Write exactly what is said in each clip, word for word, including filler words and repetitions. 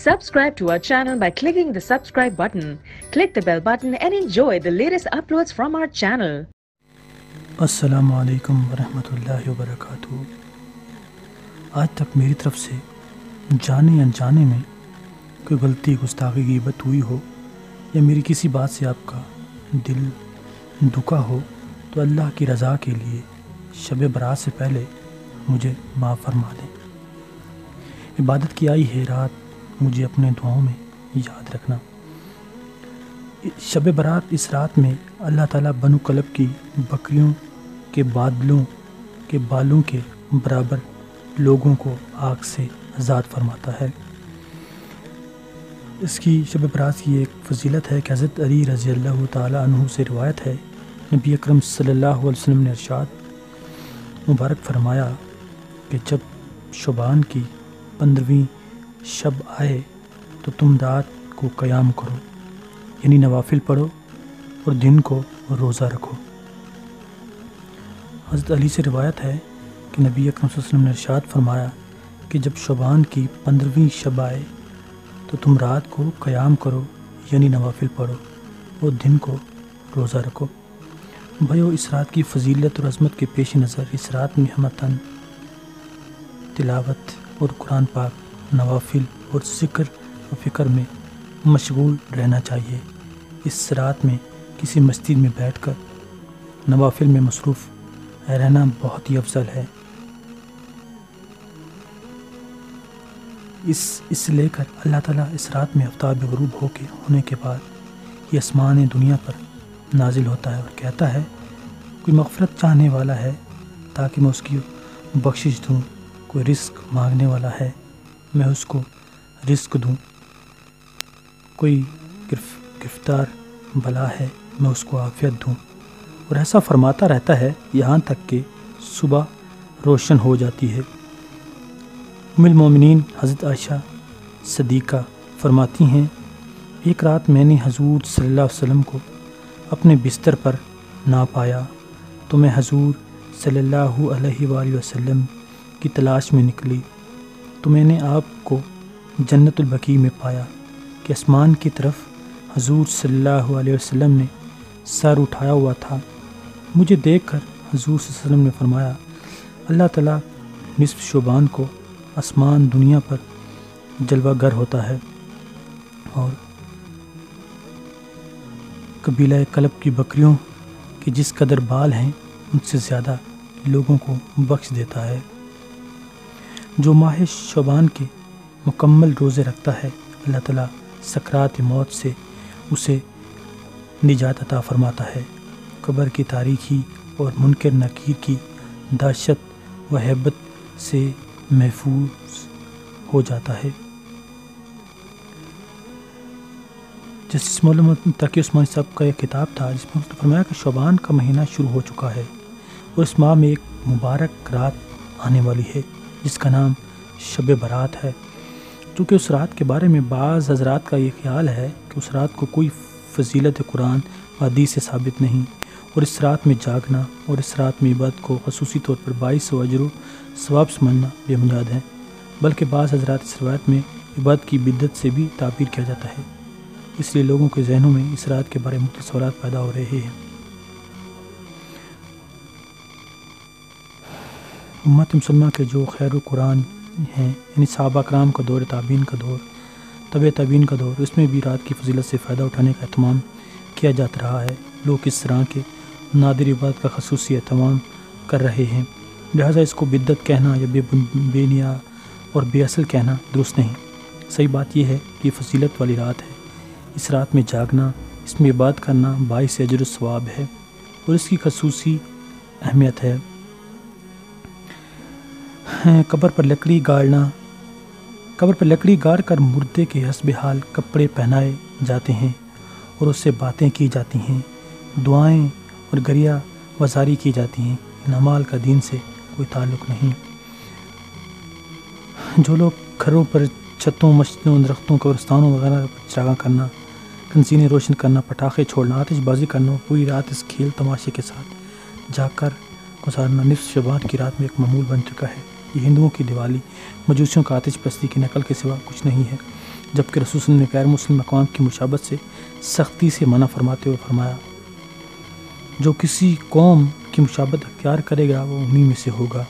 Subscribe to our channel by clicking the subscribe button. Click the bell button and enjoy the latest uploads from our channel. अस्सलामु अलैकुम वरहमतुल्लाहि वबरकातुहू। आज तक मेरी तरफ से जाने अनजाने में कोई गलती, गुस्ताखी, ग़ीबत हुई हो या मेरी किसी बात से आपका दिल दुखा हो तो अल्लाह की रज़ा के लिए शब बरात से पहले मुझे माफ़ फरमा दें। इबादत की आई है रात, मुझे अपने दुआओं में याद रखना। शब बरात, इस रात में अल्लाह ताला बनु कलब की बकरियों के बादलों के बालों के बराबर लोगों को आग से आज़ाद फरमाता है। इसकी शब बरात की एक फजीलत है कि हज़रत अली रज़ी अल्लाह ताला अन्हु से रिवायत है, नबी अकरम सल्लल्लाहु अलैहि वसल्लम ने इरशाद मुबारक फरमाया कि जब शुबान की पंद्रहवीं शब आए तो तुम रात को क़याम करो, यानी नवाफिल पढ़ो और दिन को रोज़ा रखो। हज़रत अली से रिवायत है कि नबी अकरम सल्लल्लाहु अलैहि वसल्लम ने इरशाद फरमाया कि जब शुबान की पंद्रहवीं शब आए तो तुम रात को क़याम करो, यानी नवाफिल पढ़ो और दिन को रोज़ा रखो। भाइयों, इस रात की फजीलत और अज़मत के पेश नज़र इस रात में हमतन तिलावत और कुरान पाक, नवाफिल और ज़िक्र और फ़िक्र में मशगूल रहना चाहिए। इस रात में किसी मस्जिद में बैठकर नवाफिल में मसरूफ़ रहना बहुत ही अफजल है। इस इस लेकर अल्लाह ताला इस रात में आफ्ताब ग़ुरूब हो के होने के बाद ये आसमान दुनिया पर नाजिल होता है और कहता है कोई मग़फ़िरत चाहने वाला है ताकि मैं उसकी बख्शिश दूँ, कोई रिस्क मांगने वाला है मैं उसको रिस्क दूँ, कोई गिरफ गिरफ्तार बला है मैं उसको आफ़ियत दूँ। और ऐसा फरमाता रहता है यहाँ तक कि सुबह रोशन हो जाती है। उम्मुल मोमिनीन हज़रत आयशा सदीक़ा फरमाती हैं, एक रात मैंने हजूर सल्लल्लाहु अलैहि वसल्लम को अपने बिस्तर पर ना पाया तो मैं हजूर सल्लल्लाहु अलैहि वसल्लम की तलाश में निकली तो मैंने आपको जन्नतुल बकी में पाया कि आसमान की तरफ हजूर सल्लल्लाहु अलैहि वसल्लम ने सर उठाया हुआ था। मुझे देखकर हजूर सल्लल्लाहु अलैहि वसल्लम ने फरमाया, अल्लाह ताला निस्फ शुबान को आसमान दुनिया पर जलवागर होता है और कबीला कलब की बकरियों के जिस कदर बाल हैं उनसे ज़्यादा लोगों को बख्श देता है। जो माह शुबान के मुकम्मल रोज़े रखता है अल्लाह ताला सकरात मौत से उसे निजात अता फरमाता है, कब्र की तारीकी और मुनकर नकीर की दहशत व हैबत से महफूज हो जाता है। जस्टिस मौलाना तकी उस्मानी साहब का एक किताब था जिसमें उसने फरमाया कि शुबान का महीना शुरू हो चुका है और इस माह में एक मुबारक रात आने वाली है जिसका नाम शब बरात है। चूँकि उस रात के बारे में बाज़ हज़रात का ये ख्याल है कि उस रात को कोई फजीलत कुरान व हदीस से साबित नहीं और इस रात में जागना और इस रात में इबादत को ख़ुसूसी तौर पर बाइस व अजर सवाब समझना बेबुनियाद है, बल्कि बाज़ हज़रात इस रवायत में इबादत की बिद्दत से भी ताबीर किया जाता है। इसलिए लोगों के जहनों में इस रात के बारे में मुख्तलिफ सवालात पैदा हो रहे हैं। उम्मत मुसलमान के जो खैर कुरान हैं, यानी सहाबा कराम का दौर, ताबीन का दौर, तबे ताबीन का दौर, इसमें भी रात की फजीलत से फ़ायदा उठाने का एहतमाम किया जाता रहा है। लोग इस तरह के नादिर इबादत का खसूसी एहतमाम कर रहे हैं, लिहाजा इसको बिद्दत कहना या बे बेनिया और बेअसल कहना दुरुस्त नहीं। सही बात यह है कि फजीलत वाली रात है, इस रात में जागना, इसमें इबादत करना बाइस अजर सवाब है और इसकी खसूसी अहमियत है। कब्र पर लकड़ी गाड़ना, कब्र पर लकड़ी गाड़ कर मुर्दे के हस्ब हाल कपड़े पहनाए जाते हैं और उससे बातें की जाती हैं, दुआएं और गरिया वजारी की जाती हैं। इन अमाल का दीन से कोई ताल्लुक़ नहीं। जो लोग घरों पर, छतों, मस्जिदों, दरख्तों, कब्रिस्तानों वगैरह पर चरागाह करना, कंसीने रोशन करना, पटाखे छोड़ना, आतिशबाजी करना, पूरी रात इस खेल तमाशे के साथ जाकर गुजारना निस्फ शबान की रात में एक मामूल बन चुका है। ये हिंदुओं की दिवाली, मजूसियों का आतिश पस्ती की नकल के सिवा कुछ नहीं है। جبکہ رسول صلی اللہ علیہ وسلم نے غیر مسلم اقوام کی مشابہت سے سختی سے منع فرماتے ہوئے فرمایا جو کسی قوم کی مشابہت اختیار کرے گا وہ انہی میں سے ہوگا۔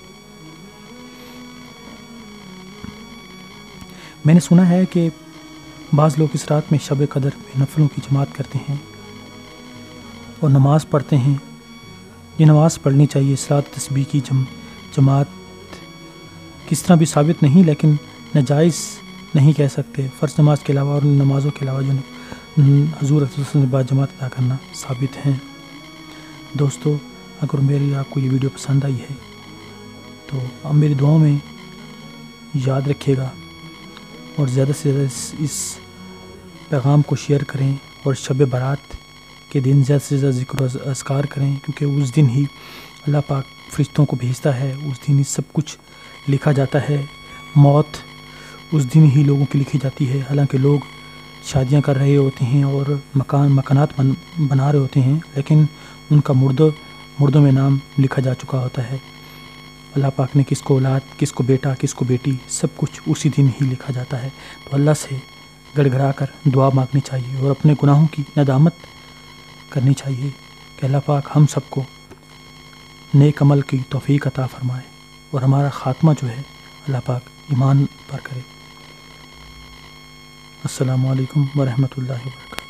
میں نے سنا ہے کہ بعض لوگ اس رات میں شب قدر میں نفلوں کی جماعت کرتے ہیں اور نماز پڑھتے ہیں۔ یہ نماز پڑھنی چاہیے۔ صلاۃ تسبیح کی جم جماعت کس طرح بھی ثابت نہیں، لیکن ناجائز نہیں کہہ سکتے۔ فرض نماز کے علاوہ اور نمازوں کے علاوہ جو حضور رسول صلی اللہ علیہ وسلم بعد جماعت ادا کرنا ثابت ہیں۔ دوستو، اگر میری آپ کو یہ ویڈیو پسند آئی ہے تو آپ میری دعاؤں میں یاد رکھیے گا اور زیادہ سے زیادہ اس, اس پیغام کو شیئر کریں اور شب برات کے دن زیادہ سے زیادہ ذکر و اذکار کریں، کیونکہ اس دن ہی اللہ پاک فرشتوں کو بھیجتا ہے، اس دن ہی سب کچھ لکھا جاتا ہے۔ موت اس دن ہی لوگوں کی لکھی جاتی ہے، حالانکہ لوگ شادیاں کر رہے ہوتے ہیں اور مکان مکانات بن بنا رہے ہوتے ہیں، لیکن ان کا مردوں مردوں میں نام لکھا جا چکا ہوتا ہے۔ اللہ پاک نے کس کو اولاد، کس کو بیٹا، کس کو بیٹی، سب کچھ اسی دن ہی لکھا جاتا ہے۔ تو اللہ سے گڑ گڑا کر دعا مانگنی چاہیے اور اپنے گناہوں کی ندامت کرنی چاہیے کہ اللہ پاک ہم سب کو نیک عمل کی توفیق عطا فرمائے اور ہمارا خاتمہ جو ہے اللہ پاک ایمان پر کرے۔ السلام علیکم ورحمۃ اللہ وبرکاتہ۔